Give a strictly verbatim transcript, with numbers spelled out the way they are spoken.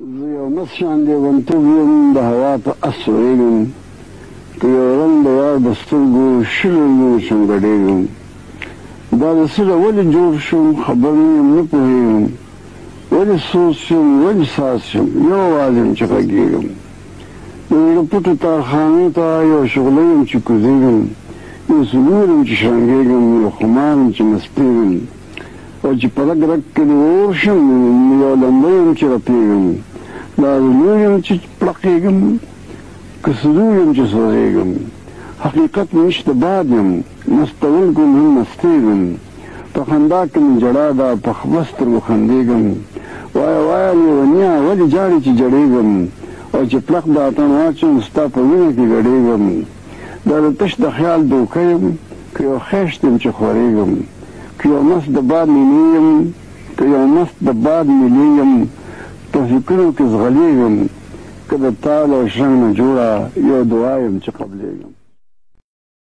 زه یو مس شان لیونتوب یم د هوا په اس سوریږم که یو رنګ د یار د سترګو شلو لورو شم ګډېږم دا د څه ولې جوړ شوم خبر نه یم نه پوهېږم ولې سوز شم ولې ساز شم یو اواز یم چې غږېږم د زړه پټو تارخانو ته یو شغله یم چې کوزېږم یو سلور یم چې شرنګېږم یو خمار یم چې مستېږم او چې په رګ رګ کې د اور شم یو لمبه یم چې رپېږم دا لور یم چې پړقېږم که سرور یم چې سوځېږم حقیقت مې نشته باد یم مستوونکو مې هم مستېږم په خندا کې مې ژړا ده په خپه سترګو خندېږم وایه وایه لیونیه ولې ژاړې چې جړېږم او چې پړق د اتڼ واچوم ستا په وینه کې ګډېږم دا د تش د خیال دوکه یم که یو خیشت یم چې خورېږم که یو مست د باد مېلې یم که یو مست د باد مېلې یم په فکرو کې ځغلېږم که د تال او شرنګ نه جوړه یو دعا یم چې قبلېږم